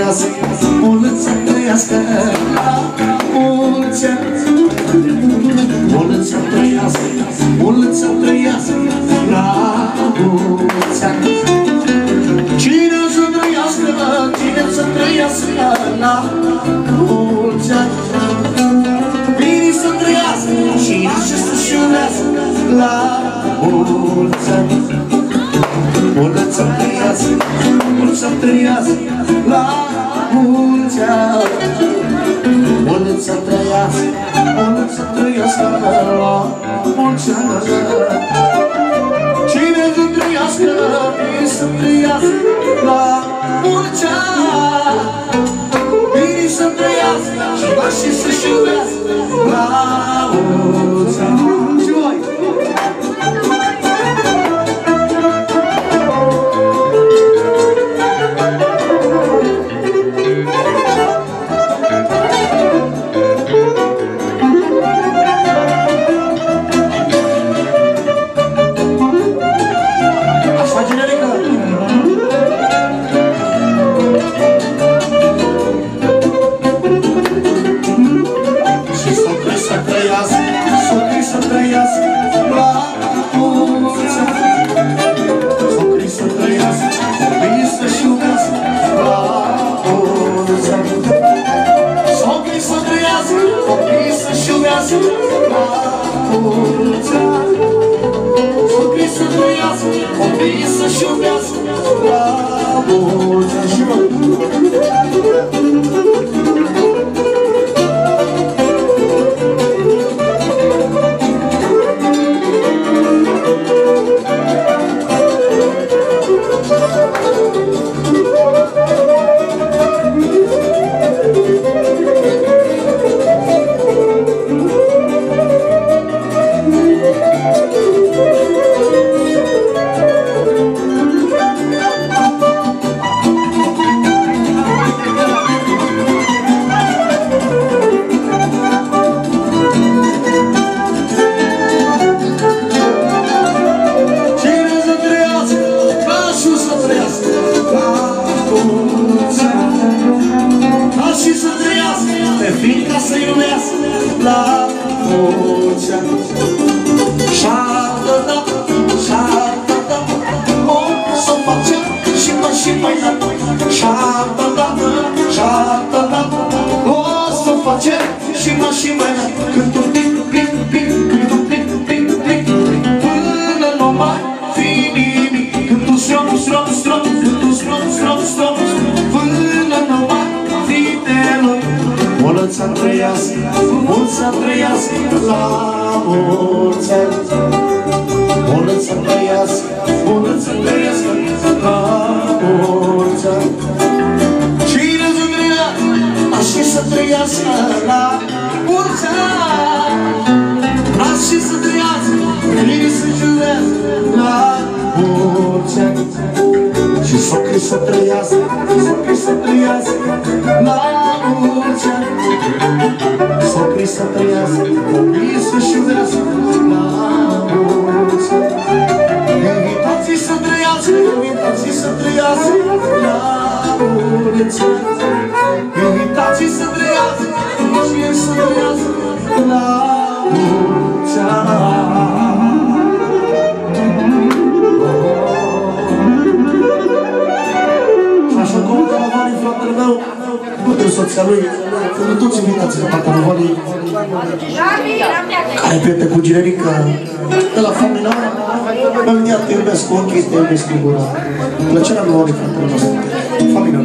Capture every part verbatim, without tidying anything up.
trăiască, mulți să trăiască la mulți ani. Mulți să trăiască, mulți să trăiască la mulți ani. Cine să trăiască, cine să trăiască la mulți ani. Bine să trăiască și așa să-și iubească la mulți ani. Mulți să trăiască, mulți să trăiască la mulți ani. Mulți să trăiască, mulți să trăiască la mulți ani. Cine să trăiască, bine să trăiască la mulți ani. Bine să trăiască și va și să-și iubească la mulți ani. Și voi! Care prieten cu generică de la familia îl iar te iubesc cu ochii, te iubesc cu gura. Plăcerea lui Ori, fratele nostru. Familia.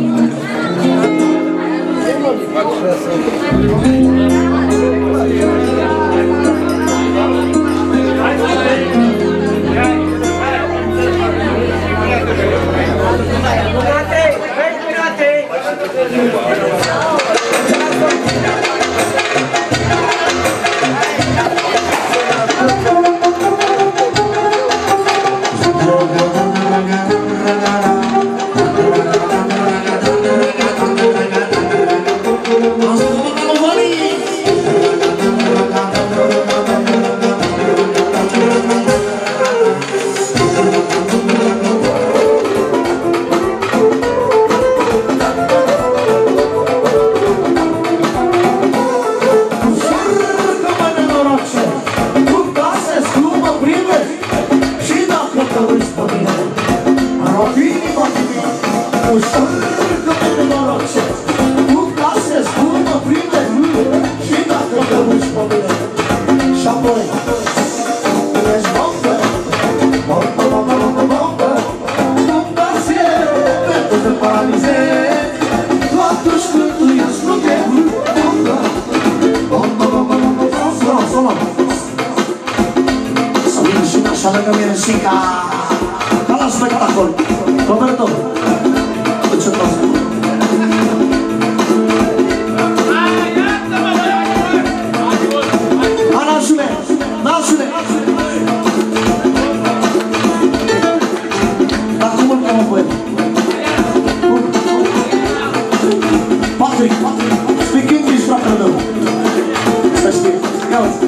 ușor că pe noroce. Tu casezi, tu mă prinde și dacă te uiți pe mine. Și apoi ești bombă, bombă, bombă, bombă, bombă. Tu casezi, pentru te paralizezi. Tu atunci când tu ești plute, bombă, bombă, bombă, bombă, bombă. Sună, sună. Să vină și așa lângă mine și ca ca la spectacol. Roberto, ce vreau să spun? Nașule, nașule! Dar cum îl cheamă poet? Patrick, speak English, fratele meu. Să știi, ia uite.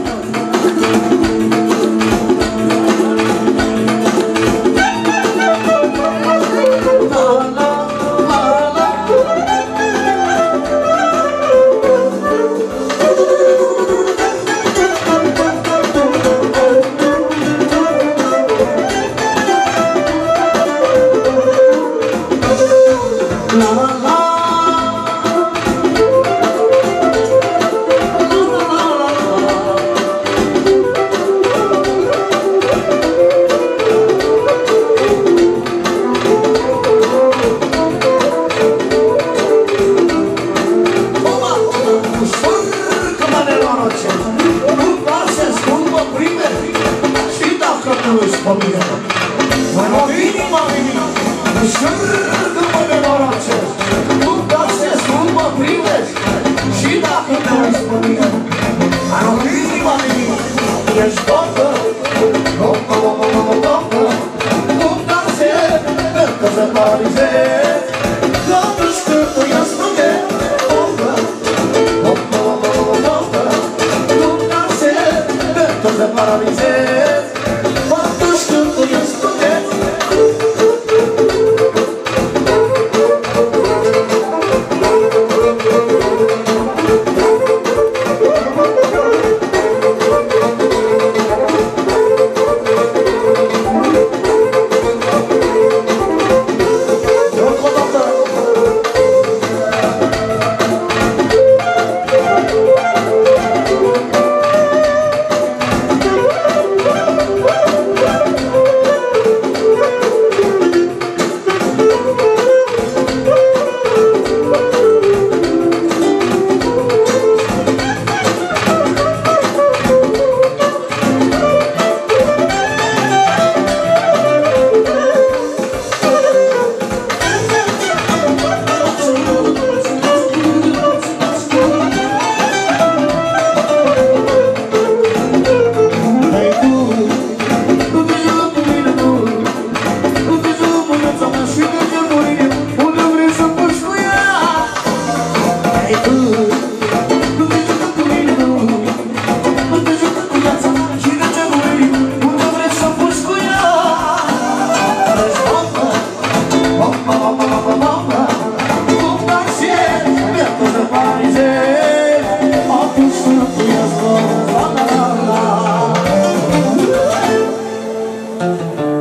Thank you.